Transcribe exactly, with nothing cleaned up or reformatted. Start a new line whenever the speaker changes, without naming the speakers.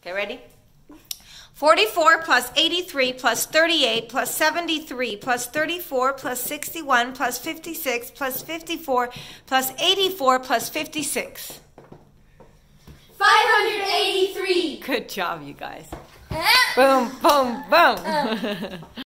Okay, ready? forty-four plus eighty-three plus thirty-eight plus seventy-three plus thirty-four plus sixty-one plus fifty-six plus fifty-four plus eighty-four plus fifty-six.
five hundred eighty-three.
Good job, you guys. Boom, boom, boom.